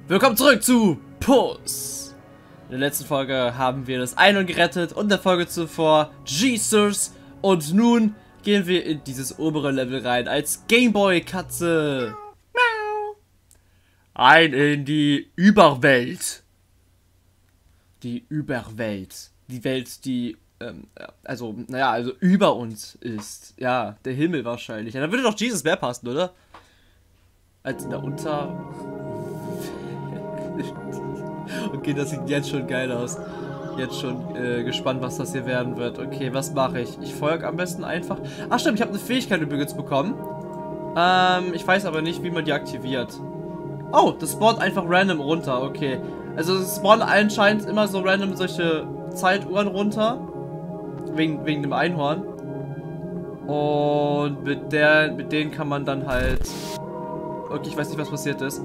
Willkommen zurück zu Puss. In der letzten Folge haben wir das Einhorn gerettet und in der Folge zuvor Jesus. Und nun gehen wir in dieses obere Level rein als Gameboy-Katze. Ein in die Überwelt. Die Überwelt. Die Welt, die, also über uns ist. Ja, der Himmel wahrscheinlich. Ja, da würde doch Jesus mehr passen, oder? Als in der Okay, das sieht jetzt schon geil aus. Jetzt schon gespannt, was das hier werden wird. Okay, was mache ich? Ich folge am besten einfach. Ach stimmt, ich habe eine Fähigkeit übrigens bekommen. Ich weiß aber nicht, wie man die aktiviert. Oh, das spawnt einfach random runter. Okay. Also es spawnen anscheinend immer so random solche Zeituhren runter. Wegen dem Einhorn. Und mit denen kann man dann halt... Okay, ich weiß nicht, was passiert ist.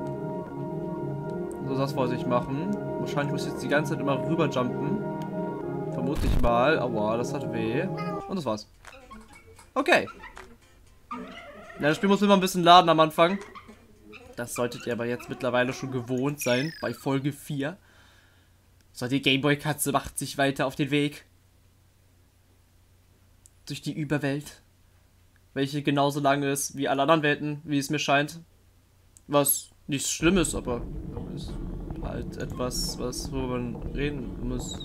So, das wollte ich machen. Wahrscheinlich muss ich jetzt die ganze Zeit immer rüber jumpen. Vermute ich mal. Aua, das hat weh. Und das war's. Okay. Ja, das Spiel muss immer ein bisschen laden am Anfang. Das solltet ihr aber jetzt mittlerweile schon gewohnt sein. Bei Folge 4. So, die Gameboy-Katze macht sich weiter auf den Weg. Durch die Überwelt. Welche genauso lang ist wie alle anderen Welten, wie es mir scheint. Was nichts Schlimmes, aber ist halt etwas, worüber man reden muss.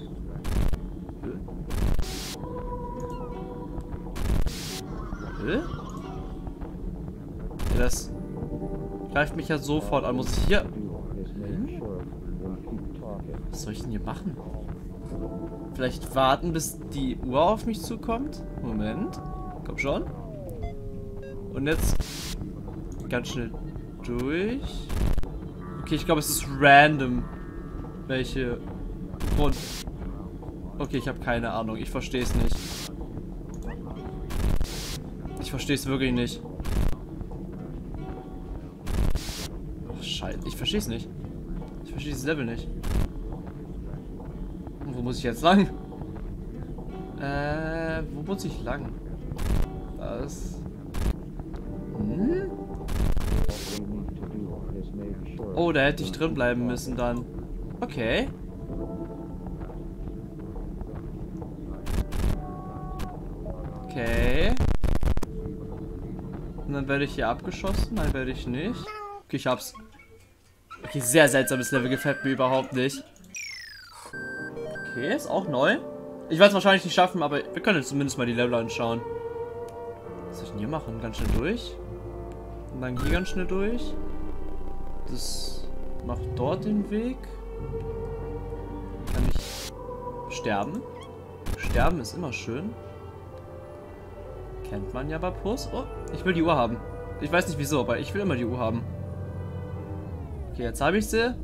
Ja, das greift mich ja sofort an. Muss ich hier... Was soll ich denn hier machen? Vielleicht warten, bis die Uhr auf mich zukommt? Moment. Komm schon. Und jetzt ganz schnell durch. Okay, ich glaube, es ist random. Welche Grund. Okay, ich habe keine Ahnung. Ich verstehe es nicht. Ich verstehe es wirklich nicht. Ach, Scheiße. Ich verstehe es nicht. Ich verstehe dieses Level nicht. Und wo muss ich jetzt lang? Wo muss ich lang? Das... Oh, da hätte ich drin bleiben müssen dann. Okay. Okay. Und dann werde ich hier abgeschossen. Nein, werde ich nicht. Okay, ich hab's. Okay, sehr seltsames Level. Gefällt mir überhaupt nicht. Okay, ist auch neu. Ich werde es wahrscheinlich nicht schaffen, aber wir können jetzt zumindest mal die Level anschauen. Was soll ich denn hier machen? Ganz schnell durch. Und dann hier ganz schnell durch. Das macht dort den Weg. Kann ich sterben? Sterben ist immer schön. Kennt man ja bei Puss. Oh, ich will die Uhr haben. Ich weiß nicht wieso, aber ich will immer die Uhr haben. Okay, jetzt habe ich sie.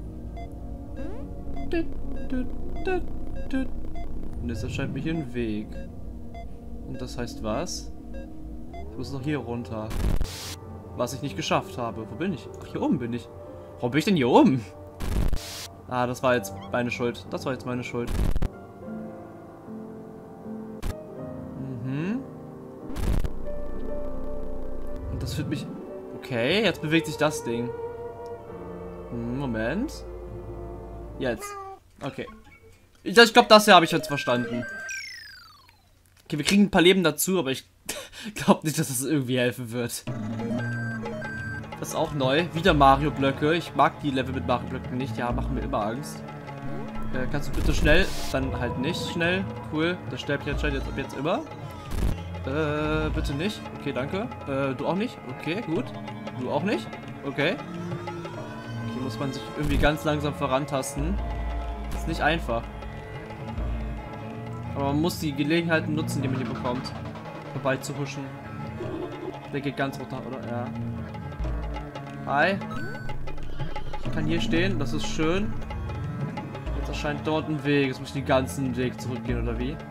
Und jetzt erscheint mir hier ein Weg. Und das heißt was? Ich muss noch hier runter. Was ich nicht geschafft habe. Wo bin ich? Ach, hier oben bin ich. Warum bin ich denn hier oben? Ah, das war jetzt meine Schuld. Das war jetzt meine Schuld. Mhm. Und das führt mich... Okay, jetzt bewegt sich das Ding. Moment. Jetzt. Okay. Ich glaube, das hier habe ich jetzt verstanden. Okay, wir kriegen ein paar Leben dazu, aber ich glaube nicht, dass das irgendwie helfen wird. Das ist auch neu. Wieder Mario-Blöcke. Ich mag die Level mit Mario-Blöcken nicht. Ja, machen mir immer Angst. Kannst du bitte schnell? Dann halt nicht schnell. Cool. Das Stäbchen entscheidet jetzt immer. Bitte nicht. Okay, danke. Du auch nicht? Okay, gut. Du auch nicht? Okay. Hier muss man sich irgendwie ganz langsam vorantasten. Ist nicht einfach. Aber man muss die Gelegenheiten nutzen, die man hier bekommt. Vorbei zu huschen. Der geht ganz runter, oder? Ja. Hi. Ich kann hier stehen, das ist schön. Jetzt erscheint dort ein Weg. Jetzt muss ich den ganzen Weg zurückgehen, oder wie?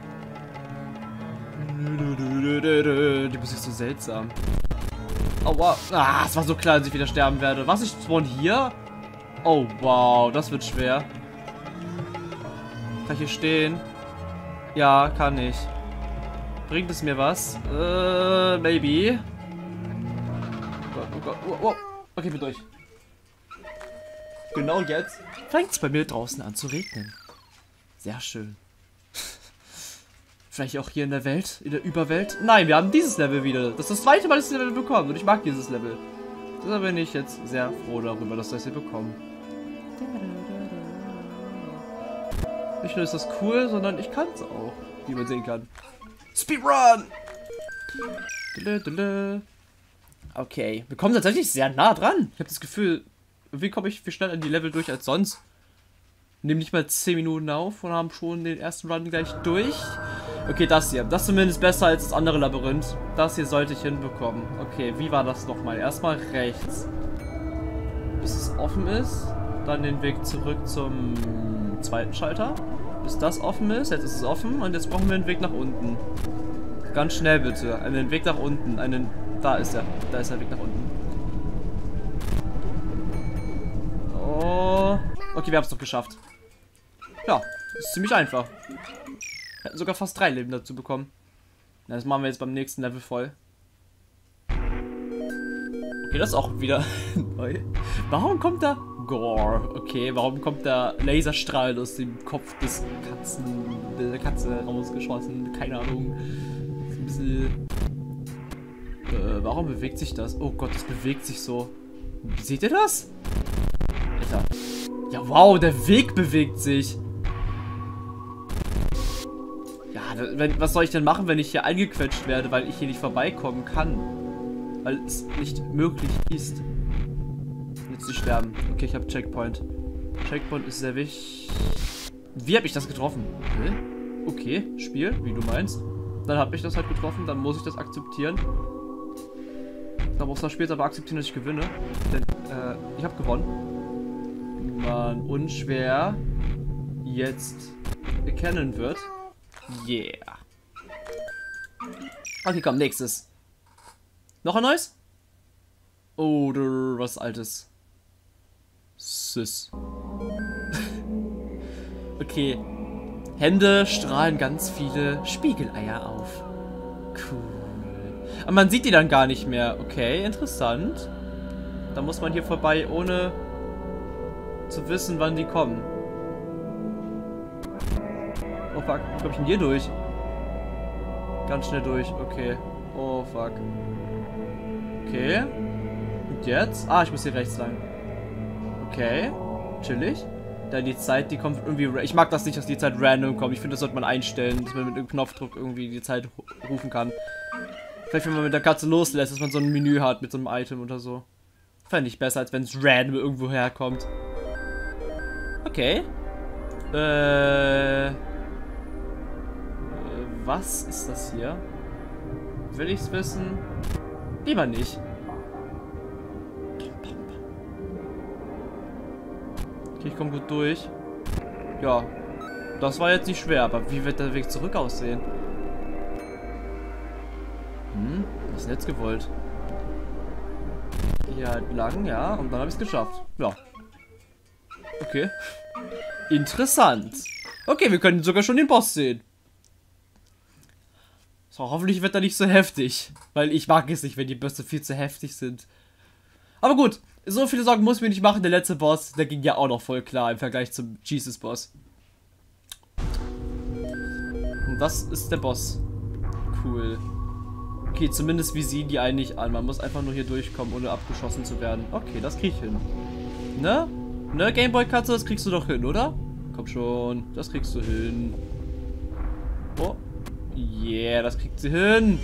Die Musik ist so seltsam. Aua. Ah, es war so klar, dass ich wieder sterben werde. Was, ich spawn hier? Oh, wow, das wird schwer. Kann ich hier stehen? Ja, kann ich. Bringt es mir was? Maybe. Oh Gott, oh Gott. Oh, oh. Okay, bin durch. genau jetzt fängt es bei mir draußen an zu regnen. Sehr schön. Vielleicht auch hier in der Welt, in der Überwelt. Nein, wir haben dieses Level wieder. Das ist das zweite Mal, dass wir das Level bekommen. Und ich mag dieses Level. Deshalb bin ich jetzt sehr froh darüber, dass wir das hier bekommen. Nicht nur ist das cool, sondern ich kann es auch, wie man sehen kann. Speedrun! Okay, wir kommen tatsächlich sehr nah dran. Ich habe das Gefühl, wie komme ich viel schneller in die Level durch als sonst? Nehmen nicht mal 10 Minuten auf und haben schon den ersten Run gleich durch. Okay, das hier. Das ist zumindest besser als das andere Labyrinth. Das hier sollte ich hinbekommen. Okay, wie war das nochmal? Erstmal rechts. Bis es offen ist. Dann den Weg zurück zum zweiten Schalter. Bis das offen ist. Jetzt ist es offen. Und jetzt brauchen wir einen Weg nach unten. Ganz schnell bitte. Einen Weg nach unten. Da ist er. Da ist der Weg nach unten. Oh. Okay, wir haben es doch geschafft. Ja, ist ziemlich einfach. Wir hätten sogar fast 3 Leben dazu bekommen. Na, das machen wir jetzt beim nächsten Level voll. Okay, das ist auch wieder neu. Warum kommt da Gore? Okay, warum kommt da Laserstrahl aus dem Kopf der Katze rausgeschossen? Keine Ahnung. Das ist ein bisschen... warum bewegt sich das? Oh Gott, das bewegt sich so. Seht ihr das? Alter. Ja, wow, der Weg bewegt sich. Ja, was soll ich denn machen, wenn ich hier eingequetscht werde, weil ich hier nicht vorbeikommen kann? Weil es nicht möglich ist. Jetzt zu sterben. Okay, ich habe Checkpoint. Checkpoint ist sehr wichtig. Wie habe ich das getroffen? Okay, Spiel, wie du meinst. Dann habe ich das halt getroffen, dann muss ich das akzeptieren. Dann muss das Spiel aber akzeptieren, dass ich gewinne. Denn, ich habe gewonnen. Man unschwer jetzt erkennen wird. Yeah. Okay, komm, nächstes. Noch ein neues? Oder was Altes? Süß. Okay. Hände strahlen ganz viele Spiegeleier auf. Cool. Aber man sieht die dann gar nicht mehr. Okay, interessant. Da muss man hier vorbei, ohne zu wissen, wann die kommen. Oh fuck, wie komme ich denn hier durch? Ganz schnell durch, okay. Oh fuck. Okay. Und jetzt? Ah, ich muss hier rechts lang. Okay. Chillig. Dann die Zeit, die kommt irgendwie... Ich mag das nicht, dass die Zeit random kommt. Ich finde, das sollte man einstellen, dass man mit einem Knopfdruck irgendwie die Zeit rufen kann. Vielleicht, wenn man mit der Katze loslässt, dass man so ein Menü hat mit so einem Item oder so. Fände ich besser, als wenn es random irgendwo herkommt. Okay. Was ist das hier? Will ich's wissen? Lieber nicht. Okay, ich komme gut durch. Ja. Das war jetzt nicht schwer, aber wie wird der Weg zurück aussehen? Was ist denn jetzt gewollt? Hier halt lang, ja. Und dann habe ich es geschafft. Ja. Okay. Interessant. Okay, wir können sogar schon den Boss sehen. So, hoffentlich wird er nicht so heftig. Weil ich mag es nicht, wenn die Bösse viel zu heftig sind. Aber gut, so viele Sorgen muss ich mir nicht machen. Der letzte Boss, der ging ja auch noch voll klar im Vergleich zum Jesus-Boss. Und das ist der Boss. Cool. Okay, zumindest wie sehen die eigentlich an. Man muss einfach nur hier durchkommen, ohne abgeschossen zu werden. Okay, das krieg ich hin. Ne? Ne, Gameboy-Katze, das kriegst du doch hin, oder? Komm schon, das kriegst du hin. Oh. Yeah, das kriegt sie hin.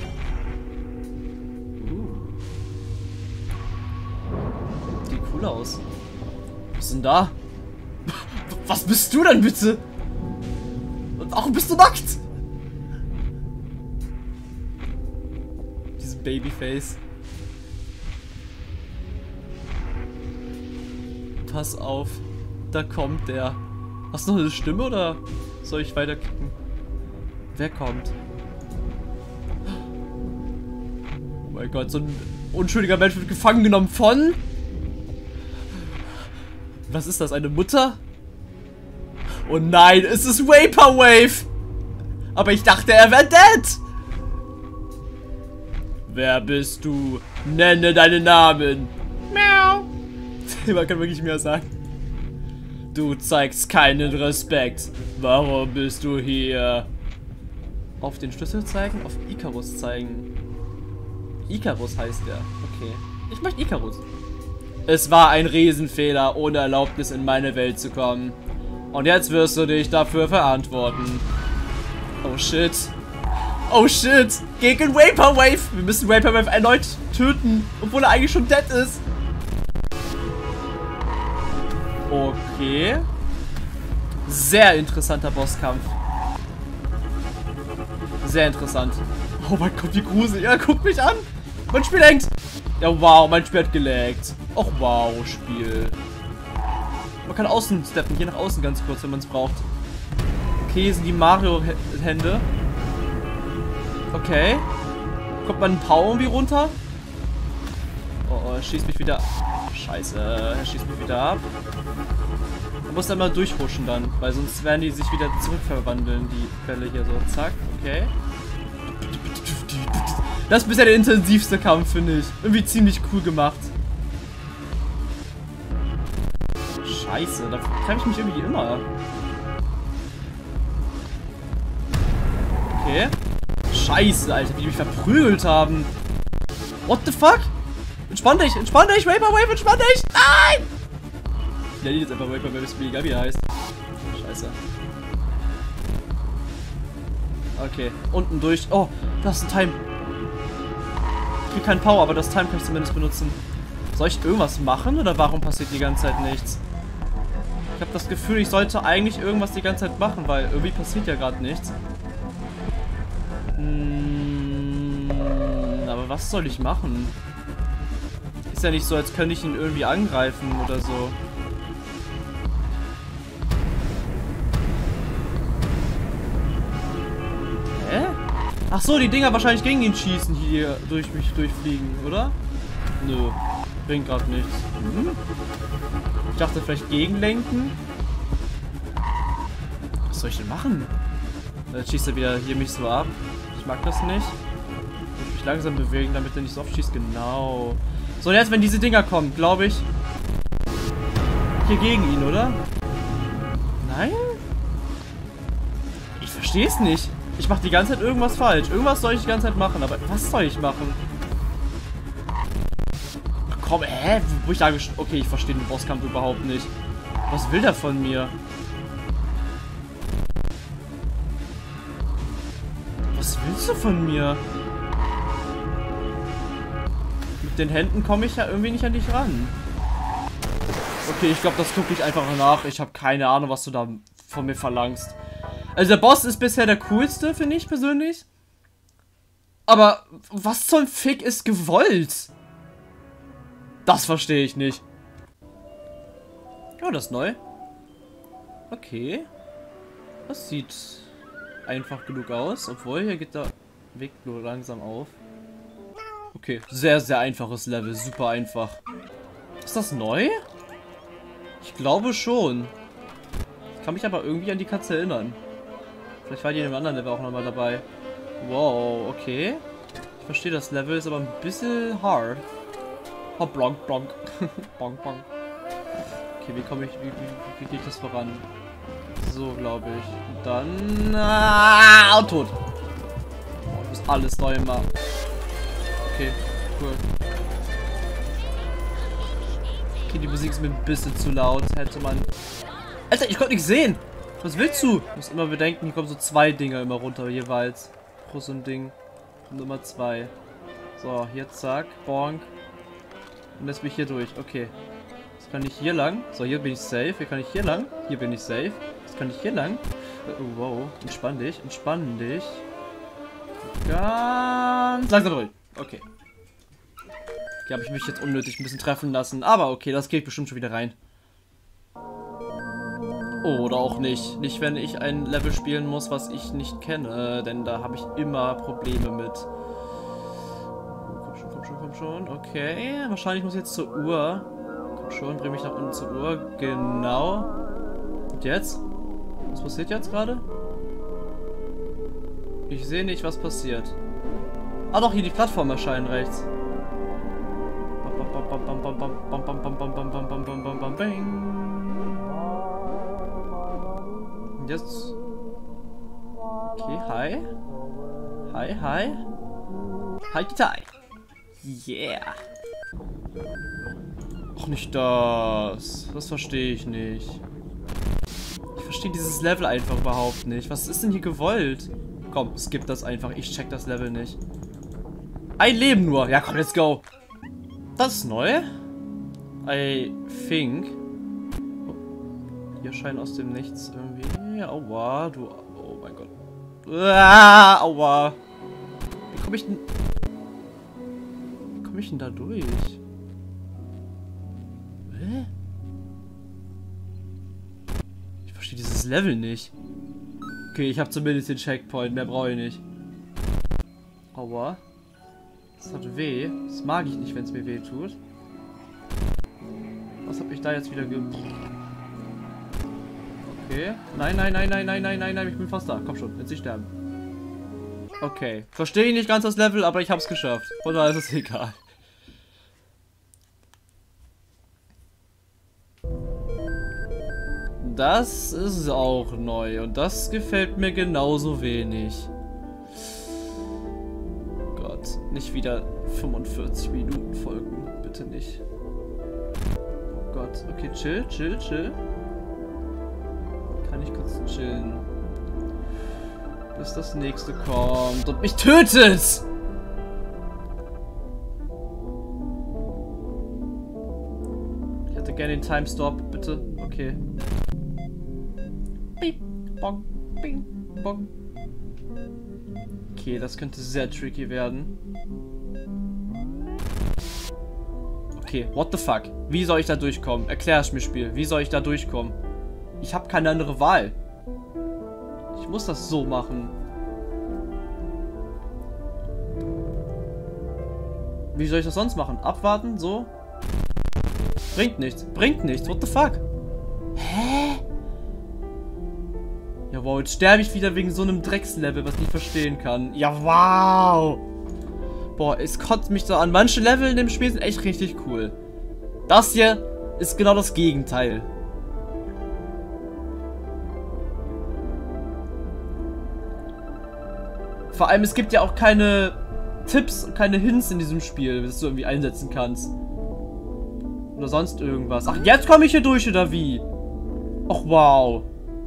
Sieht cool aus. Was ist denn da? Was bist du denn bitte? Und warum bist du nackt? Dieses Babyface. Pass auf, da kommt der. Hast du noch eine Stimme oder soll ich weiterklicken? Wer kommt? Oh mein Gott, so ein unschuldiger Mensch wird gefangen genommen von... Was ist das, eine Mutter? Oh nein, es ist Vaporwave! Aber ich dachte, er wäre dead! Wer bist du? Nenne deinen Namen! Miau! Man kann wirklich mehr sagen. Du zeigst keinen Respekt. Warum bist du hier? Auf den Schlüssel zeigen? Auf Icarus zeigen. Icarus heißt er. Okay. Ich möchte Icarus. Es war ein Riesenfehler, ohne Erlaubnis in meine Welt zu kommen. Und jetzt wirst du dich dafür verantworten. Oh shit. Oh shit. Gegen Vaporwave. Wir müssen Vaporwave erneut töten, obwohl er eigentlich schon dead ist. Okay. Sehr interessanter Bosskampf. Sehr interessant. Oh mein Gott, wie gruselig. Ja, guck mich an. Mein Spiel hängt. Ja, wow, mein Spiel hat gelaggt. Och, wow, Spiel. Man kann außen steppen, hier nach außen ganz kurz, wenn man es braucht. Okay, hier sind die Mario-Hände. Okay. Kommt man ein Power irgendwie runter? Oh, er schießt mich wieder. Scheiße, er schießt mich wieder ab. Man muss dann mal durchhuschen dann, weil sonst werden die sich wieder zurückverwandeln, die Bälle hier so. Zack, okay. Das ist bisher der intensivste Kampf, finde ich. Irgendwie ziemlich cool gemacht. Scheiße, da treffe ich mich irgendwie immer. Okay. Scheiße, Alter, wie die mich verprügelt haben. What the fuck? Entspann dich, Vaporwave, entspann dich! Nein! Ich nenne jetzt einfach Vaporwave, ist mir egal, wie er heißt. Scheiße. Okay, unten durch. Oh, das ist ein Time. Ich krieg keinen Power, aber das Time kann ich zumindest benutzen. Soll ich irgendwas machen oder warum passiert die ganze Zeit nichts? Ich habe das Gefühl, ich sollte eigentlich irgendwas die ganze Zeit machen, weil irgendwie passiert ja gerade nichts. Aber was soll ich machen? Ist ja nicht so, als könnte ich ihn irgendwie angreifen oder so. Hä? Ach so, die Dinger wahrscheinlich gegen ihn schießen, hier durch mich durchfliegen, oder? Nö, bringt gerade nichts. Ich dachte vielleicht gegenlenken. Was soll ich denn machen? Jetzt schießt er wieder hier mich so ab. Ich mag das nicht. Ich muss mich langsam bewegen, damit er nicht so oft schießt. Genau. So, und jetzt, wenn diese Dinger kommen, glaube ich, hier gegen ihn, oder? Nein? Ich verstehe es nicht. Ich mache die ganze Zeit irgendwas falsch. Irgendwas soll ich die ganze Zeit machen, aber was soll ich machen? Ach komm, wo ich da okay, ich verstehe den Bosskampf überhaupt nicht. Was will der von mir? Was willst du von mir? Mit den Händen komme ich ja irgendwie nicht an dich ran. Okay, ich glaube, das gucke ich einfach nach. Ich habe keine Ahnung, was du da von mir verlangst. Also der Boss ist bisher der coolste, finde ich persönlich. Aber was zum Fick ist gewollt? Das verstehe ich nicht. Oh, das ist neu. Okay. Das sieht einfach genug aus. Obwohl, hier geht der Weg nur langsam auf. Okay, sehr, sehr einfaches Level. Super einfach. Ist das neu? Ich glaube schon. Ich kann mich aber irgendwie an die Katze erinnern. Vielleicht war die in einem anderen Level auch nochmal dabei. Wow, okay. Ich verstehe, das Level ist aber ein bisschen hard. Oh, blonk, blonk. Bonk, bonk. Okay, wie komme ich, wie geht das voran? So, glaube ich. Und dann... und tot. Oh, ich muss alles neu machen. Okay, cool. Okay, die Musik ist mir ein bisschen zu laut. Hätte man... Alter, ich konnte nichts sehen! Was willst du? Du musst immer bedenken, hier kommen so 2 Dinger immer runter jeweils. Pro so ein Ding. Und immer 2. So, hier zack, bonk. Und lässt mich hier durch. Okay. Jetzt kann ich hier lang. So, hier bin ich safe. Hier kann ich hier lang. Hier bin ich safe. Jetzt kann ich hier lang. Oh, wow. Entspann dich. Entspann dich. Ganz langsam durch. Okay. Okay, habe ich mich jetzt unnötig ein bisschen treffen lassen. Aber okay, das geht bestimmt schon wieder rein. Oder auch nicht. Nicht, wenn ich ein Level spielen muss, was ich nicht kenne. Denn da habe ich immer Probleme mit. Komm schon, komm schon, komm schon. Okay. Wahrscheinlich muss ich jetzt zur Uhr. Komm schon, bring mich nach unten zur Uhr. Genau. Und jetzt? Was passiert jetzt gerade? Ich sehe nicht, was passiert. Ah doch, hier die Plattform erscheinen rechts. Und jetzt... Okay, hi. Hi, hi. Hi, Gitai. Yeah. Ach, nicht das. Das verstehe ich nicht. Ich verstehe dieses Level einfach überhaupt nicht. Was ist denn hier gewollt? Komm, skip das einfach. Ich check das Level nicht. Ein Leben nur. Ja, komm, let's go. Das ist neu. I think. Oh, hier scheint aus dem Nichts irgendwie. Aua, du. Oh mein Gott. Aua. Wie komme ich denn. Wie komme ich denn da durch? Hä? Ich verstehe dieses Level nicht. Okay, ich habe zumindest den Checkpoint. Mehr brauche ich nicht. Aua. Das hat weh. Das mag ich nicht, wenn es mir weh tut. Was habe ich da jetzt wieder Okay. Nein, nein, nein, nein, nein, nein, nein, nein. Ich bin fast da. Komm schon, jetzt nicht sterben. Okay. Verstehe ich nicht ganz das Level, aber ich habe es geschafft. Und da ist es egal. Das ist auch neu und das gefällt mir genauso wenig. Gott, nicht wieder 45 Minuten Folgen, bitte nicht. Oh Gott, okay, chill, chill, chill. Kann ich kurz chillen, bis das nächste kommt und mich tötet! Ich hätte gerne den Time-Stop, bitte. Okay. Bing, bong, bing, bong. Okay, das könnte sehr tricky werden. Okay, what the fuck? Wie soll ich da durchkommen? Erklär es mir, Spiel. Wie soll ich da durchkommen? Ich habe keine andere Wahl. Ich muss das so machen. Wie soll ich das sonst machen? Abwarten? So? Bringt nichts. Bringt nichts. What the fuck? Hä? Ja, wow, jetzt sterbe ich wieder wegen so einem Dreckslevel, was ich nicht verstehen kann. Ja, wow! Boah, es kotzt mich so an. Manche Level in dem Spiel sind echt richtig cool. Das hier ist genau das Gegenteil. Vor allem, es gibt ja auch keine Tipps, keine Hints in diesem Spiel, dass du irgendwie einsetzen kannst. Oder sonst irgendwas. Ach, jetzt komme ich hier durch, oder wie? Ach, wow.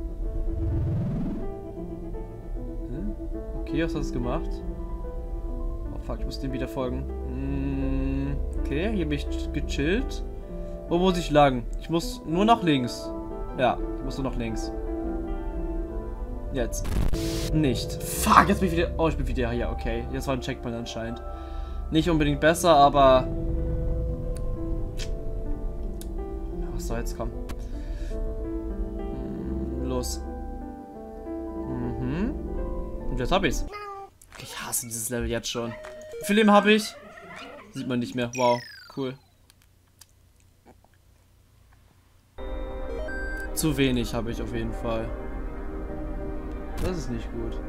Okay, was hast du gemacht? Oh fuck, ich muss dem wieder folgen. Okay, hier bin ich gechillt. Wo muss ich lang? Ich muss nur nach links. Ja, ich muss nur nach links. Jetzt. Nicht. Fuck, jetzt bin ich wieder... Oh, ich bin wieder hier. Okay, jetzt war ein Checkpoint anscheinend. Nicht unbedingt besser, aber... Was soll jetzt kommen? Los. Und jetzt hab ich's. Ich hasse dieses Level jetzt schon. Wie viel Leben habe ich? Sieht man nicht mehr. Wow, cool. Zu wenig habe ich auf jeden Fall. Das ist nicht gut.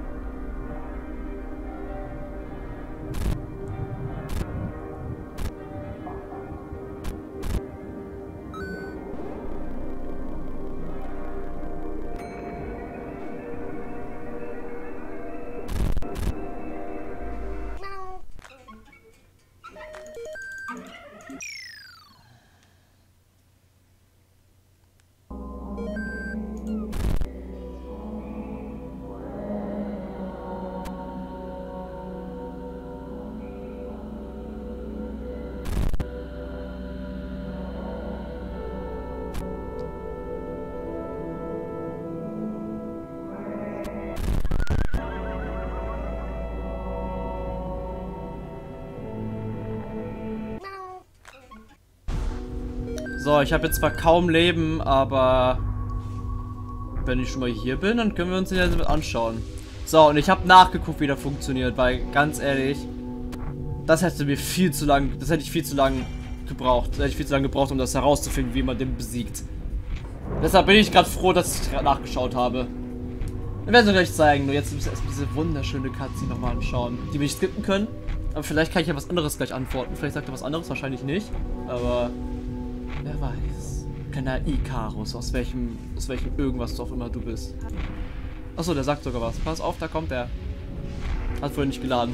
So, ich habe jetzt zwar kaum Leben, aber wenn ich schon mal hier bin, dann können wir uns den jetzt anschauen. So, und ich habe nachgeguckt, wie der funktioniert, weil ganz ehrlich, das hätte ich viel zu lang gebraucht. Das hätte ich viel zu lange gebraucht, um das herauszufinden, wie man den besiegt. Deshalb bin ich gerade froh, dass ich gerade nachgeschaut habe. Wir werden es gleich zeigen, nur jetzt müssen wir erstmal diese wunderschöne Cutscene nochmal anschauen, die wir nicht skippen können. Aber vielleicht kann ich ja was anderes gleich antworten. Vielleicht sagt er was anderes, wahrscheinlich nicht. Aber wer weiß. Arcana Icarus, aus welchem irgendwas du auch immer du bist. Achso, der sagt sogar was. Pass auf, da kommt der. Hat vorhin nicht geladen.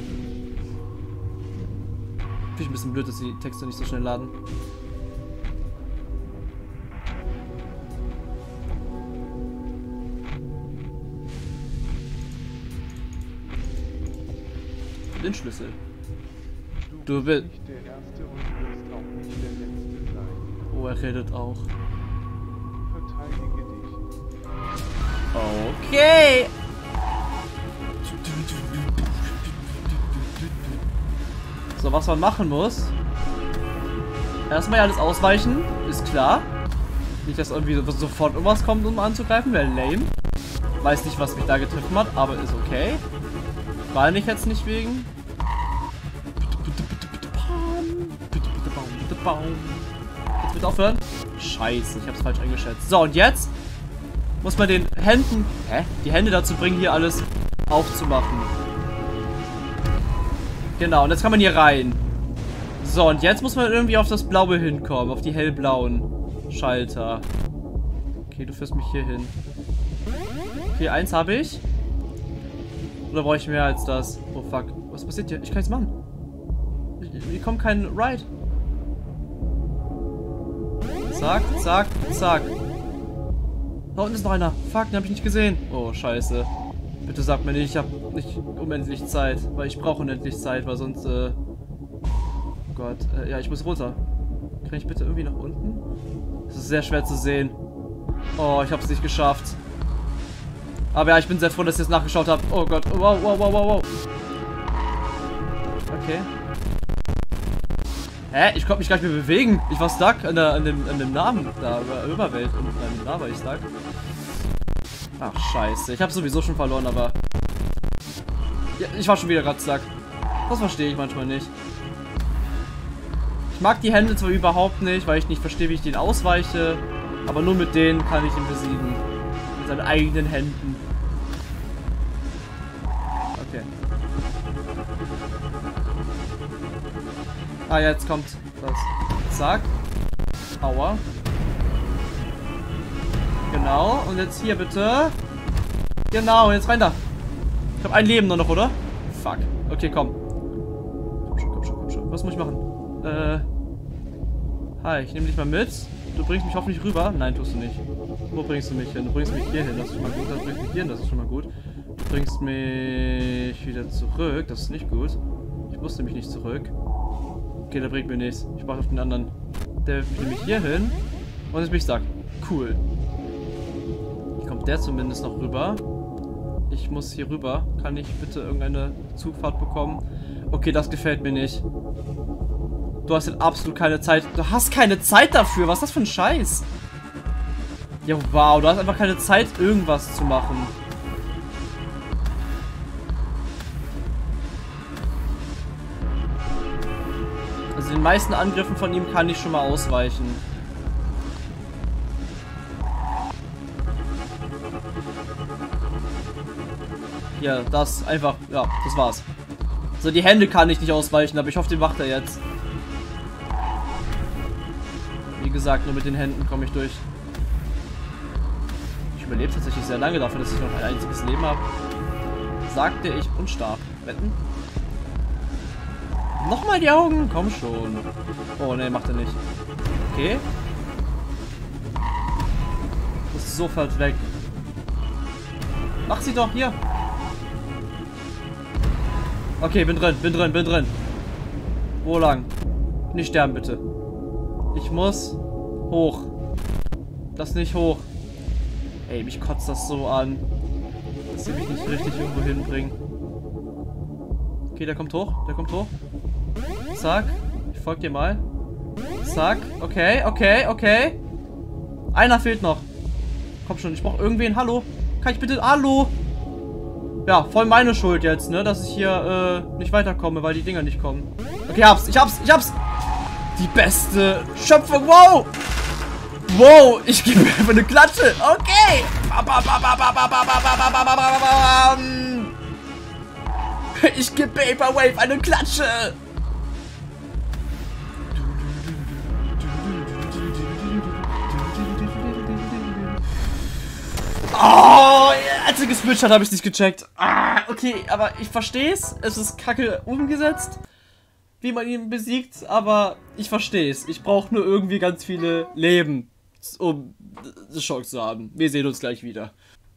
Finde ich ein bisschen blöd, dass die Texte nicht so schnell laden. Den Schlüssel. Du bist nicht der Erste und wirst auch nicht der Letzte sein. Oh, er redet auch. Verteidige dich. Okay. So, was man machen muss. Erstmal alles ausweichen, ist klar. Nicht, dass irgendwie sofort irgendwas kommt, um anzugreifen, wäre lame. Weiß nicht, was mich da getroffen hat, aber ist okay. War nicht jetzt nicht wegen. Jetzt bitte aufhören. Scheiße, ich hab's falsch eingeschätzt. So, und jetzt muss man den Händen, die Hände dazu bringen, hier alles aufzumachen. Genau, und jetzt kann man hier rein. So, und jetzt muss man irgendwie auf das Blaue hinkommen, auf die hellblauen Schalter. Okay, du führst mich hier hin. Okay, eins habe ich. Oder brauche ich mehr als das? Oh, fuck. Was passiert hier? Ich kann nichts machen. Hier kommt kein Ride. Zack, zack, zack. Da unten ist noch einer. Fuck, den habe ich nicht gesehen. Oh, scheiße. Bitte sag mir nicht, ich habe nicht unendlich Zeit. Weil ich brauche unendlich Zeit, weil sonst, oh Gott. Ja, ich muss runter. Kann ich bitte irgendwie nach unten? Das ist sehr schwer zu sehen. Oh, ich habe es nicht geschafft. Aber ja, ich bin sehr froh, dass ich jetzt nachgeschaut habe. Oh Gott. Wow, wow, wow, wow, wow. Okay. Hä? Ich konnte mich gar nicht mehr bewegen. Ich war stuck an dem Namen da, Überwelt. Und an dem Namen war ich stuck. Ach, scheiße. Ich habe sowieso schon verloren, aber... Ja, ich war schon wieder gerade stuck. Das verstehe ich manchmal nicht. Ich mag die Hände zwar überhaupt nicht, weil ich nicht verstehe, wie ich den ausweiche. Aber nur mit denen kann ich ihn besiegen. Mit seinen eigenen Händen. Okay. Ah, jetzt kommt das. Zack. Aua. Genau. Und jetzt hier bitte. Genau, jetzt rein da. Ich habe ein Leben nur noch, oder? Fuck. Okay, komm. Komm schon, komm schon, komm schon. Was muss ich machen? Hi, ich nehme dich mal mit. Du bringst mich hoffentlich rüber. Nein, tust du nicht. Wo bringst du mich hin? Du bringst mich hier hin, das ist schon mal gut. Du bringst mich hier hin, das ist schon mal gut. Du bringst mich wieder zurück, das ist nicht gut. Ich musste mich nicht zurück. Okay, der bringt mir nichts. Ich warte auf den anderen. Der bringt mich hier hin. Und jetzt bin ich stuck. Cool. Hier kommt der zumindest noch rüber. Ich muss hier rüber. Kann ich bitte irgendeine Zugfahrt bekommen? Okay, das gefällt mir nicht. Du hast jetzt absolut keine Zeit. Du hast keine Zeit dafür. Was ist das für ein Scheiß? Ja, wow. Du hast einfach keine Zeit, irgendwas zu machen. Also den meisten Angriffen von ihm kann ich schon mal ausweichen. Ja, das einfach. Ja, das war's. So, die Hände kann ich nicht ausweichen, aber ich hoffe, den macht er jetzt. Wie gesagt, nur mit den Händen komme ich durch. Ich überlebe tatsächlich sehr lange dafür, dass ich noch ein einziges Leben habe. Sagte ich und starb. Wetten? Nochmal die Augen? Komm schon. Oh, ne, macht er nicht. Okay. Das ist sofort weg. Mach sie doch, hier. Okay, bin drin, bin drin, bin drin. Wo lang? Nicht sterben, bitte. Ich muss hoch. Das nicht hoch. Ey, mich kotzt das so an, dass sie mich nicht richtig irgendwo hinbringen. Okay, der kommt hoch, der kommt hoch. Zack. Ich folge dir mal. Zack. Okay, okay, okay. Einer fehlt noch. Komm schon, ich brauche irgendwen. Hallo. Kann ich bitte... Hallo. Ja, voll meine Schuld jetzt, ne? Dass ich hier nicht weiterkomme, weil die Dinger nicht kommen. Okay, ich hab's. Die beste Schöpfung. Wow. Wow, ich gebe mir einfach eine Klatsche. Okay. Ich gebe Vaporwave eine Klatsche. Als er geswitcht hat, habe ich nicht gecheckt. Ah, okay, aber ich verstehe es. Es ist kacke umgesetzt, wie man ihn besiegt, aber ich verstehe es. Ich brauche nur irgendwie ganz viele Leben, um eine Chance zu haben. Wir sehen uns gleich wieder.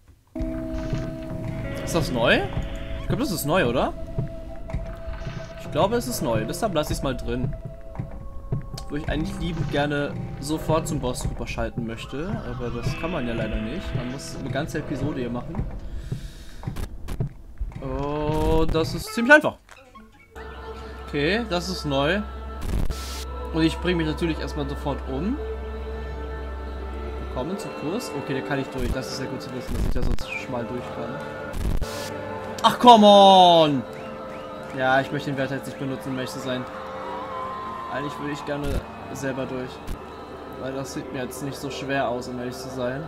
Ist das neu? Ich glaube, das ist neu, oder? Ich glaube, es ist neu. Deshalb lasse ich es mal drin. Wo ich eigentlich liebend gerne sofort zum Boss rüberschalten möchte. Aber das kann man ja leider nicht. Man muss eine ganze Episode hier machen. Oh, das ist ziemlich einfach. Okay, das ist neu. Und ich bringe mich natürlich erstmal sofort um. Willkommen zum Kurs. Okay, da kann ich durch. Das ist sehr gut zu wissen, dass ich da sonst schmal durch kann. Ach, come on! Ja, ich möchte den Wert jetzt nicht benutzen, um ehrlich zu sein. Eigentlich würde ich gerne selber durch. Weil das sieht mir jetzt nicht so schwer aus, um ehrlich zu sein.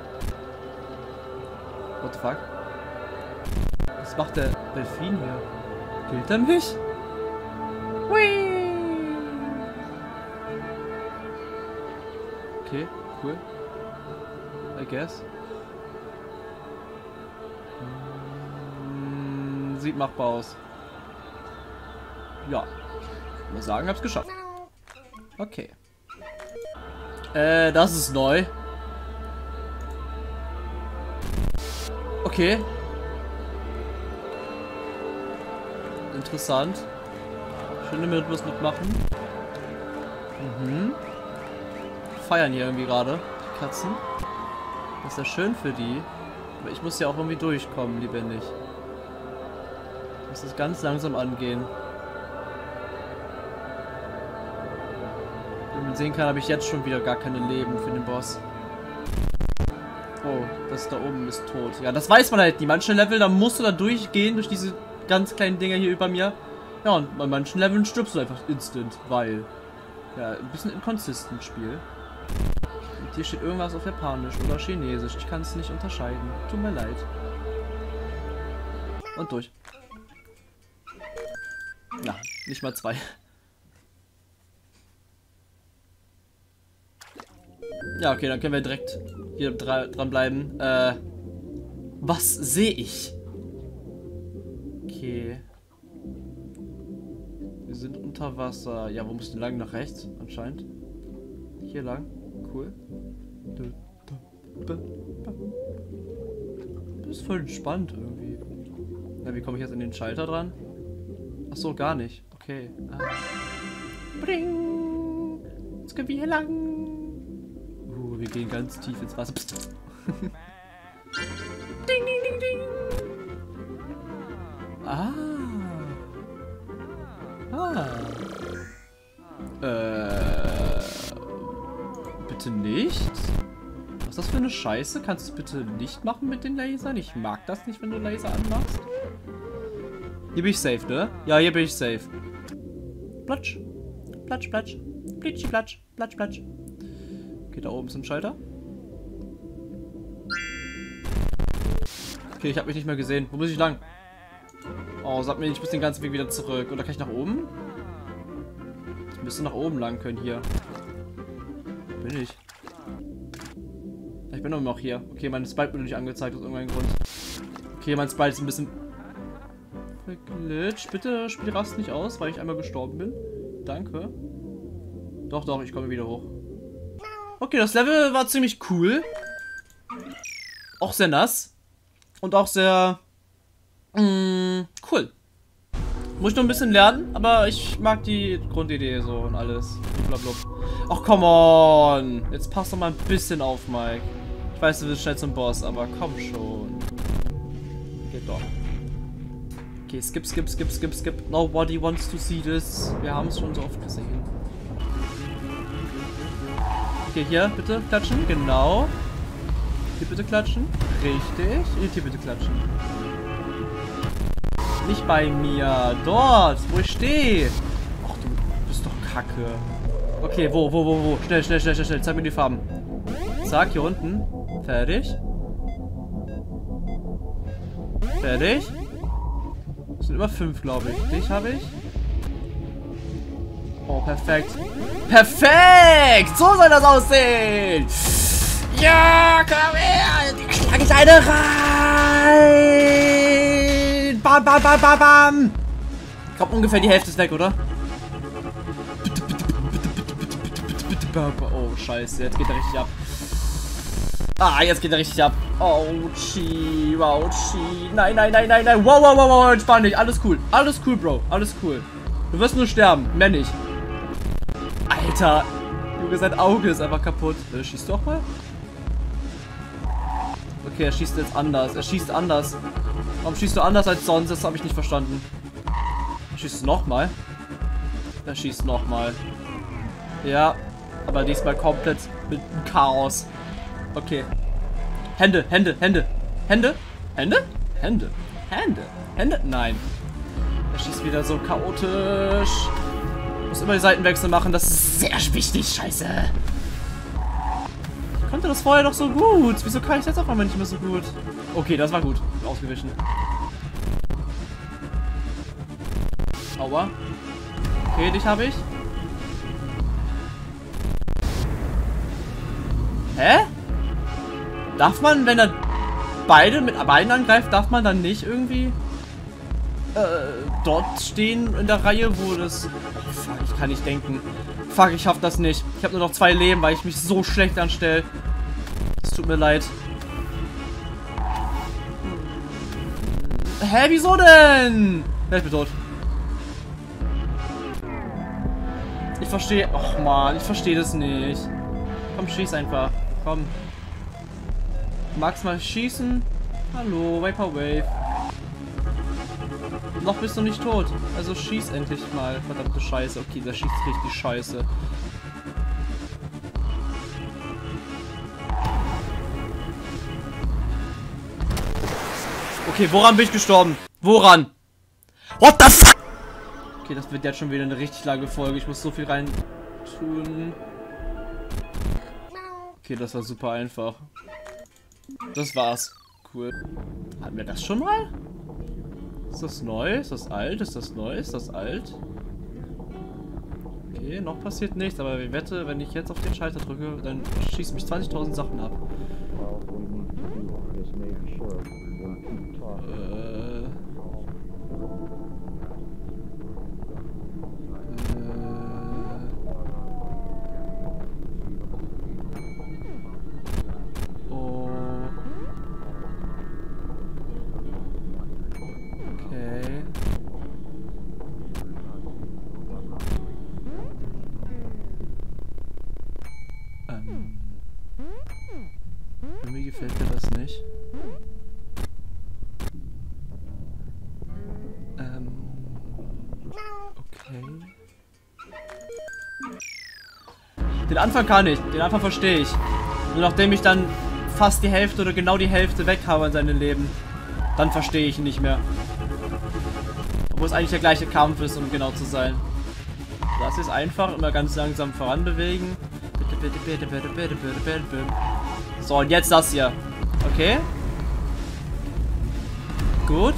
What the fuck? Was macht der Delfin hier? Killt er mich? Hui! Okay, cool. I guess. Sieht machbar aus. Ja. Ich muss sagen, hab's geschafft. Okay. Das ist neu. Okay. Interessant. Schön, damit wir was mitmachen. Mhm. Feiern hier irgendwie gerade. Die Katzen. Das ist ja schön für die. Aber ich muss ja auch irgendwie durchkommen, lebendig. Ich muss das ganz langsam angehen. Wie man sehen kann, habe ich jetzt schon wieder gar keine Leben für den Boss. Oh, das da oben ist tot. Ja, das weiß man halt nie. Manche Level, da musst du da durchgehen, durch diese ganz kleinen Dinger hier über mir. Ja, und bei manchen Leveln stirbst du einfach instant, weil... Ja, ein bisschen inconsistent Spiel. Und hier steht irgendwas auf Japanisch oder Chinesisch. Ich kann es nicht unterscheiden. Tut mir leid. Und durch. Ja, nicht mal 2. Ja, okay, dann können wir direkt hier dran bleiben. Was sehe ich? Okay. Wir sind unter Wasser. Ja, wo muss denn lang? Nach rechts, anscheinend. Hier lang. Cool. Das ist voll entspannt irgendwie. Na, wie komme ich jetzt in den Schalter dran? Ach so, gar nicht. Okay. Bring! Jetzt können wir hier lang. Wir gehen ganz tief ins Wasser. Psst. Ding, ding, ding, ding. Ah. Bitte nicht? Was ist das für eine Scheiße? Kannst du bitte nicht machen mit den Lasern? Ich mag das nicht, wenn du Laser anmachst. Hier bin ich safe, ne? Ja, hier bin ich safe. Platsch. Platsch, platsch. Plitschi, platsch. Platsch, platsch. Okay, da oben ist ein Schalter. Okay, ich habe mich nicht mehr gesehen. Wo muss ich lang? Oh, sag mir, ich muss den ganzen Weg wieder zurück. Oder kann ich nach oben? Ich müsste nach oben lang können hier. Wo bin ich? Ich bin noch hier. Okay, mein Spike wurde nicht angezeigt aus irgendeinem Grund. Okay, mein Spike ist ein bisschen verglitscht. Bitte spiel Rast nicht aus, weil ich einmal gestorben bin. Danke. Doch, doch, ich komme wieder hoch. Okay, das Level war ziemlich cool. Auch sehr nass. Und auch sehr cool. Muss ich noch ein bisschen lernen, aber ich mag die Grundidee so und alles. Blablabla. Ach, come on. Jetzt passt doch mal ein bisschen auf, Mike. Ich weiß, du bist schnell zum Boss, aber komm schon. Geht doch. Okay, skip, skip, skip, skip, skip. Nobody wants to see this. Wir haben es schon so oft gesehen. Okay, hier bitte klatschen. Genau. Hier bitte klatschen. Richtig. Hier bitte klatschen. Nicht bei mir. Dort, wo ich stehe. Ach, du bist doch kacke. Okay, wo? Schnell, schnell, schnell, schnell. Zeig mir die Farben. Zack, hier unten. Fertig. Fertig. Das sind immer 5, glaube ich. Dich habe ich. Oh, perfekt. Perfekt! So soll das aussehen! Ja, komm her! Die schlage ich eine rein! Nein! Bam, bam, bam, bam, bam! Ich glaube, ungefähr die Hälfte ist weg, oder? Oh, scheiße. Jetzt geht er richtig ab. Ah, jetzt geht er richtig ab. Ouchie, ouchie. Nein, nein, nein, nein, nein. Wow, wow, wow, wow. Entspann dich. Alles cool. Alles cool, Bro. Alles cool. Du wirst nur sterben. Mehr nicht. Alter. Junge, sein Auge ist einfach kaputt. Schießt du auch mal? Okay, er schießt jetzt anders. Er schießt anders. Warum schießt du anders als sonst? Das habe ich nicht verstanden. Schießt du nochmal? Er schießt nochmal. Ja. Aber diesmal komplett mit Chaos. Okay. Hände, Hände, Hände. Hände? Hände? Hände. Hände. Hände? Nein. Er schießt wieder so chaotisch. Muss immer die Seitenwechsel machen. Das ist sehr wichtig. Scheiße. Ich konnte das vorher doch so gut. Wieso kann ich das auf einmal nicht mehr so gut? Okay, das war gut. Ausgewichen. Aua. Okay, dich habe ich. Hä? Darf man, wenn er beide mit beiden angreift, darf man dann nicht irgendwie dort stehen in der Reihe, wo das... Oh, fuck, ich kann nicht denken. Fuck, ich schaff das nicht. Ich habe nur noch 2 Leben, weil ich mich so schlecht anstelle. Es tut mir leid. Hä, wieso denn? Ich bin tot. Ich verstehe... Och man, ich verstehe das nicht. Komm, schieß einfach. Komm. Magst mal schießen? Hallo, Vaporwave. Noch bist du nicht tot. Also schieß endlich mal. Verdammte Scheiße. Okay, der schießt richtig scheiße. Okay, woran bin ich gestorben? Woran? What the fuck? Okay, das wird jetzt schon wieder eine richtig lange Folge. Ich muss so viel rein tun. Okay, das war super einfach. Das war's. Cool. Hatten wir das schon mal? Ist das neu? Ist das alt? Ist das neu? Ist das alt? Okay, noch passiert nichts, aber ich wette, wenn ich jetzt auf den Schalter drücke, dann schießen mich 20.000 Sachen ab. Mir gefällt mir das nicht. Okay. Den Anfang kann ich. Den Anfang verstehe ich. Nur nachdem ich dann fast die Hälfte oder genau die Hälfte weg habe in seinem Leben, dann verstehe ich ihn nicht mehr. Obwohl es eigentlich der gleiche Kampf ist, um genau zu sein. Das ist einfach. Immer ganz langsam voranbewegen. Bitte, bitte, bitte, bitte, bitte, bitte, bitte. So, und jetzt das hier. Okay. Gut.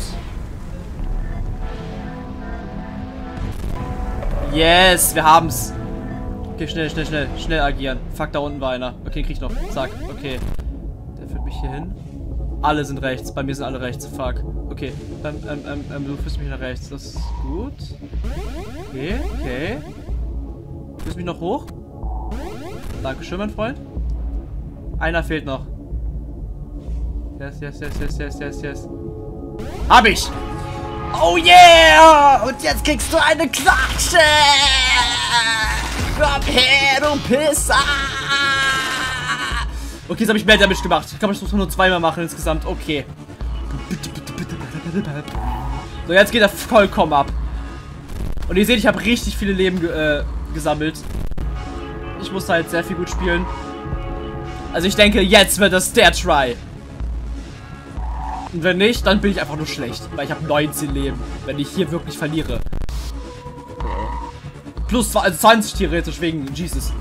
Yes, wir haben's. Okay, schnell, schnell, schnell. Schnell agieren. Fuck, da unten war einer. Okay, krieg ich noch. Zack, okay. Der führt mich hier hin. Alle sind rechts. Bei mir sind alle rechts. Fuck. Okay. Du führst mich nach rechts. Das ist gut. Okay, okay. Du führst mich noch hoch. Dankeschön, mein Freund. Einer fehlt noch. Yes, yes, yes, yes, yes, yes, yes. Hab ich! Oh yeah! Und jetzt kriegst du eine Klatsche! Komm her, du Pisser! Okay, jetzt habe ich mehr Damage gemacht. Ich glaube, ich muss nur 2 machen insgesamt. Okay. So, jetzt geht er vollkommen ab. Und ihr seht, ich habe richtig viele Leben gesammelt. Ich muss halt sehr viel gut spielen. Also ich denke, jetzt wird das der Try. Und wenn nicht, dann bin ich einfach nur schlecht. Weil ich habe 19 Leben. Wenn ich hier wirklich verliere. Plus also 20 theoretisch wegen Jesus.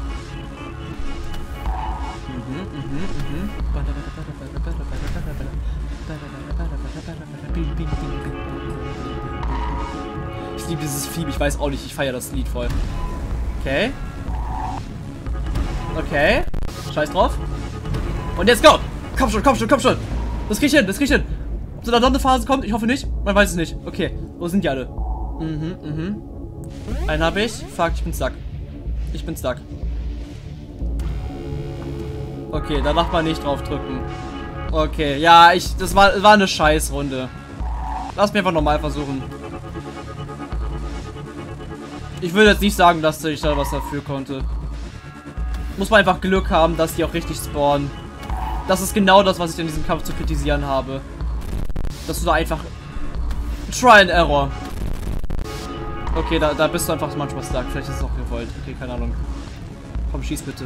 Ich liebe dieses Theme. Ich weiß auch nicht. Ich feiere das Lied voll. Okay. Okay. Scheiß drauf. Und jetzt go. Komm schon, komm schon, komm schon. Das krieg ich hin, das krieg ich hin. So, da noch eine Phase kommt? Ich hoffe nicht. Man weiß es nicht. Okay, wo sind die alle? Einen habe ich. Fuck, ich bin stuck. Ich bin stuck. Okay, da darf man nicht drauf drücken. Okay, ja, das war eine Scheißrunde. Lass mich einfach nochmal versuchen. Ich will jetzt nicht sagen, dass ich da was dafür konnte. Muss man einfach Glück haben, dass die auch richtig spawnen. Das ist genau das, was ich in diesem Kampf zu kritisieren habe. Dass du da einfach... Try and Error. Okay, da bist du einfach manchmal stuck. Vielleicht ist es auch gewollt. Okay, keine Ahnung. Komm, schieß bitte.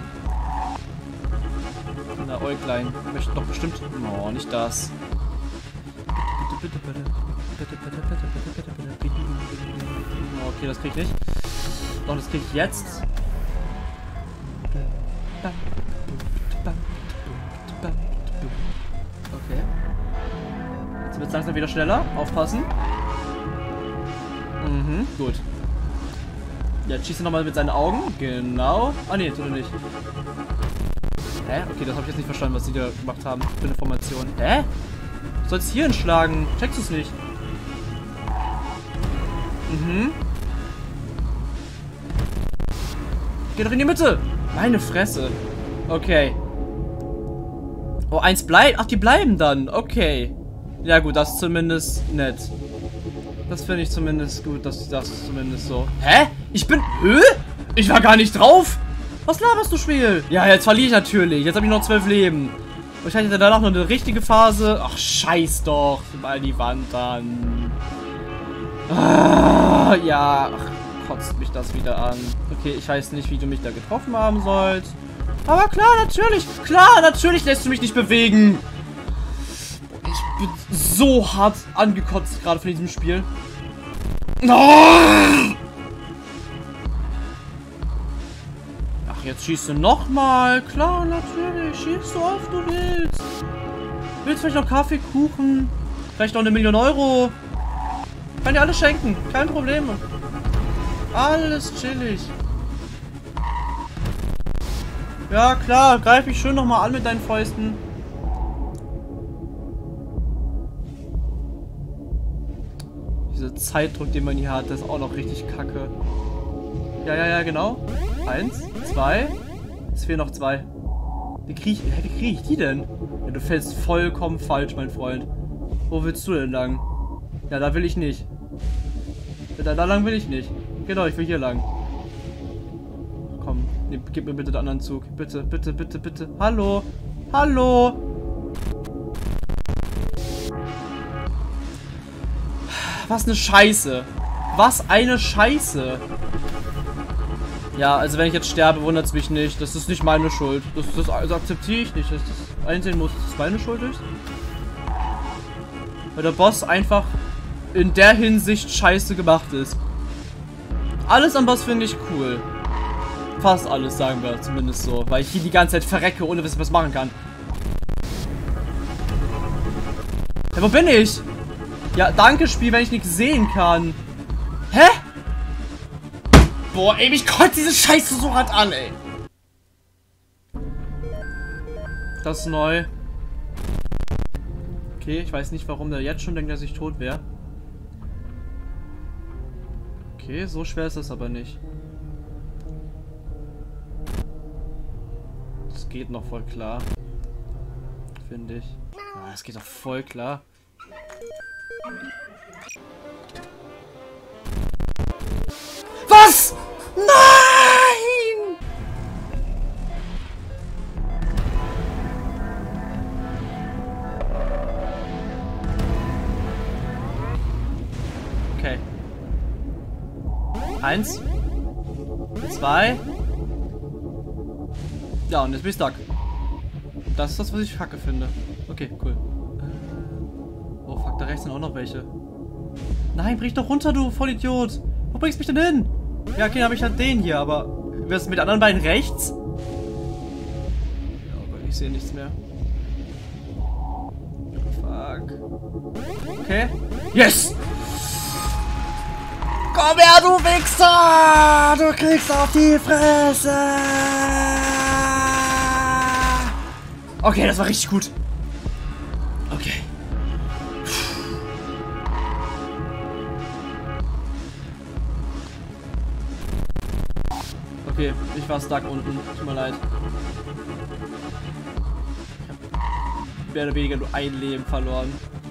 Na, Äuglein. Möchte doch bestimmt... Oh, nicht das. Bitte, bitte, bitte. Bitte, bitte, bitte, bitte, bitte, bitte. Okay, das krieg ich nicht. Doch, das krieg ich jetzt. Okay. Jetzt wird es langsam wieder schneller. Aufpassen. Gut. Jetzt schießt er nochmal mit seinen Augen. Genau. Ah, nee, tut er nicht. Hä? Okay, das habe ich jetzt nicht verstanden, was die da gemacht haben. Für eine Formation. Hä? Du sollst hier hinschlagen. Checkst du es nicht? Geh doch in die Mitte. Meine Fresse. Okay. Oh, eins bleibt. Ach, die bleiben dann. Okay. Ja gut, das ist zumindest nett. Das finde ich zumindest gut, dass das zumindest so... Hä? Ich bin... Ich war gar nicht drauf. Was laberst du, Spiel? Ja, jetzt verliere ich natürlich. Jetzt habe ich noch 12 Leben. Wahrscheinlich hat er danach noch eine richtige Phase. Ach, scheiß doch. Mal die Wand an. Ah, ja. Ach, kotzt mich das wieder an. Okay, ich weiß nicht, wie du mich da getroffen haben sollst. Aber klar, natürlich lässt du mich nicht bewegen. Ich bin so hart angekotzt gerade von diesem Spiel. Oh! Ach, jetzt schießt du nochmal. Klar, natürlich. Schießt so oft du willst. Willst vielleicht noch Kaffee, Kuchen? Vielleicht noch 1 Million Euro? Kann dir alles schenken. Kein Problem. Alles chillig. Ja, klar. Greif mich schön nochmal an mit deinen Fäusten. Dieser Zeitdruck, den man hier hat, das ist auch noch richtig kacke. Ja, genau. 1, 2. Es fehlen noch 2. Wie kriege ich die denn? Ja, du fällst vollkommen falsch, mein Freund. Wo willst du denn lang? Ja, da will ich nicht. Da lang will ich nicht. Genau, ich will hier lang. Komm, gib mir bitte den anderen Zug. Bitte, bitte, bitte, bitte. Hallo? Hallo? Was eine Scheiße. Was eine Scheiße. Ja, also wenn ich jetzt sterbe, wundert es mich nicht. Das ist nicht meine Schuld. Das akzeptiere ich nicht, dass das einsehen muss, dass das meine Schuld ist. Weil der Boss einfach in der Hinsicht scheiße gemacht ist. Alles am Boss finde ich cool. Fast alles, sagen wir zumindest so. Weil ich hier die ganze Zeit verrecke, ohne dass ich was machen kann. Ja, wo bin ich? Ja, danke Spiel, wenn ich nichts sehen kann. Hä? Boah, ey, mich kotzt diese Scheiße so hart an, ey. Das ist neu. Okay, ich weiß nicht, warum der jetzt schon denkt, dass ich tot wäre. Okay, so schwer ist das aber nicht. Das geht noch voll klar. Finde ich. Ah, das geht doch voll klar. Was? Nein! Okay. 1, 2. Ja, und jetzt bin ich stuck. Das ist das, was ich kacke finde. Okay, cool. Oh fuck, da rechts sind auch noch welche. Nein, brich doch runter, du Vollidiot. Wo bringst du mich denn hin? Ja, okay, dann habe ich halt den hier, aber... Was mit den anderen beiden rechts? Ja, aber ich sehe nichts mehr. Fuck. Okay. Yes! Komm her, du Wichser! Du kriegst auf die Fresse! Okay, das war richtig gut. Okay. Okay, ich war stuck unten. Tut mir leid. Ich hab mehr oder weniger nur ein Leben verloren.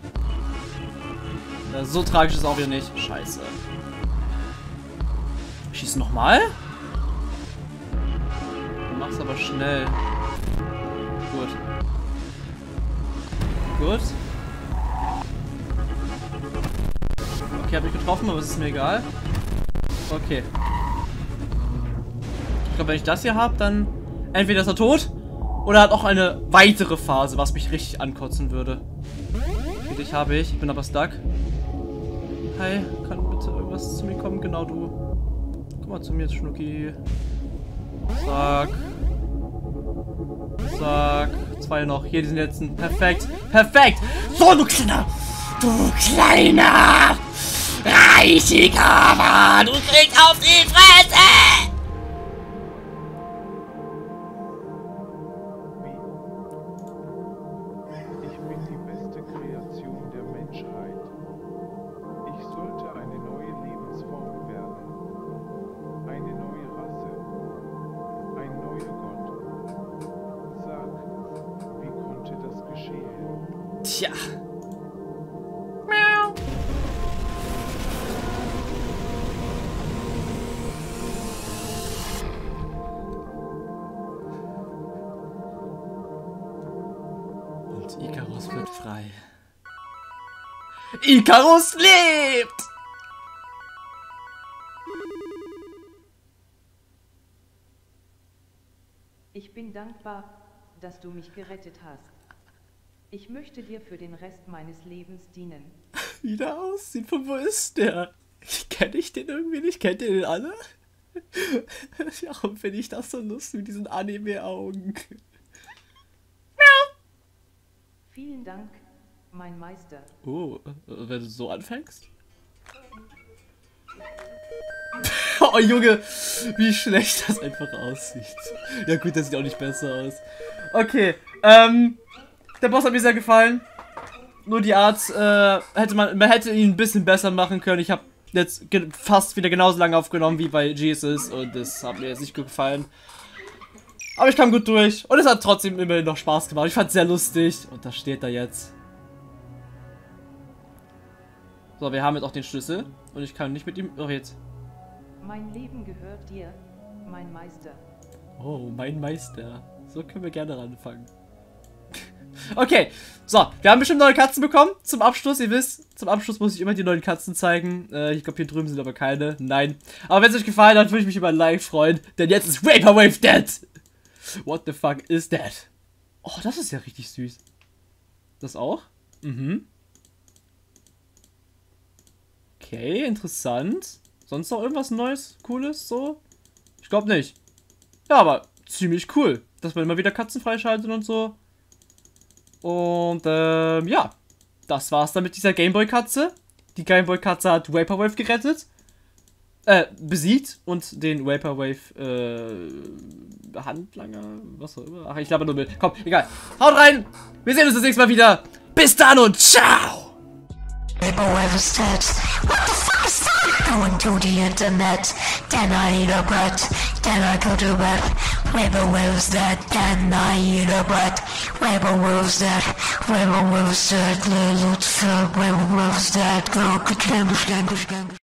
Ja, so tragisch ist es auch wieder nicht. Scheiße. Schieß nochmal? Du machst aber schnell. Gut. Gut. Okay, hab ich getroffen, aber es ist mir egal. Okay. Ich glaube, wenn ich das hier habe, dann entweder ist er tot oder hat auch eine weitere Phase, was mich richtig ankotzen würde. Okay, dich habe ich. Ich bin aber stuck. Hi, kann bitte irgendwas zu mir kommen? Genau du. Komm mal zu mir, Schnucki. Zack. Zack. 2 noch. Hier diesen letzten. Perfekt. Perfekt. So, du kleiner. Du kleiner. Reichiger Mann. Du kriegst auf die Fresse. Ich bin die beste Kreation der Menschheit. Ich sollte eine neue Lebensform werden. Eine neue Rasse. Ein neuer Gott. Sag, wie konnte das geschehen? Tja. Und Ikarus wird frei. Ikarus lebt! Ich bin dankbar, dass du mich gerettet hast. Ich möchte dir für den Rest meines Lebens dienen. Wie der aussieht, von wo ist der? Kenne ich den irgendwie nicht? Kennt ihr den alle? Warum finde ich das so lustig mit diesen Anime-Augen? Vielen Dank, mein Meister. Oh, wenn du so anfängst? Oh Junge, wie schlecht das einfach aussieht. Ja gut, das sieht auch nicht besser aus. Okay, der Boss hat mir sehr gefallen. Nur die Art, man hätte ihn ein bisschen besser machen können. Ich habe jetzt fast wieder genauso lange aufgenommen wie bei Jesus und das hat mir jetzt nicht gut gefallen. Aber ich kam gut durch und es hat trotzdem immerhin noch Spaß gemacht. Ich fand es sehr lustig und da steht er jetzt. So, wir haben jetzt auch den Schlüssel und ich kann nicht mit ihm... Oh, jetzt. Mein Leben gehört dir, mein Meister. Oh, mein Meister. So können wir gerne anfangen. Okay, so, wir haben bestimmt neue Katzen bekommen. Zum Abschluss, ihr wisst, zum Abschluss muss ich immer die neuen Katzen zeigen. Ich glaube, hier drüben sind aber keine. Nein. Aber wenn es euch gefallen hat, würde ich mich über ein Like freuen. Denn jetzt ist Vaporwave dead. What the fuck is that? Oh, das ist ja richtig süß. Das auch? Mhm. Okay, interessant. Sonst noch irgendwas Neues, Cooles, so? Ich glaube nicht. Ja, aber ziemlich cool, dass man immer wieder Katzen freischaltet und so. Und, ja. Das war's dann mit dieser Gameboy-Katze. Die Gameboy-Katze hat Vaporwave gerettet. Besiegt und den Vaporwave, Handlanger, was auch immer. Ach, ich glaube nur mit. Komm, egal. Haut rein! Wir sehen uns das nächste Mal wieder. Bis dann und ciao! Vaporwave is dead. What the fuck is that? Going to the internet, then I eat a bread, then I go to bed. Vaporwave's dead, then I eat a bread. Vaporwave's dead, Vaporwave's dead, Vaporwave's dead, Vaporwave's dead,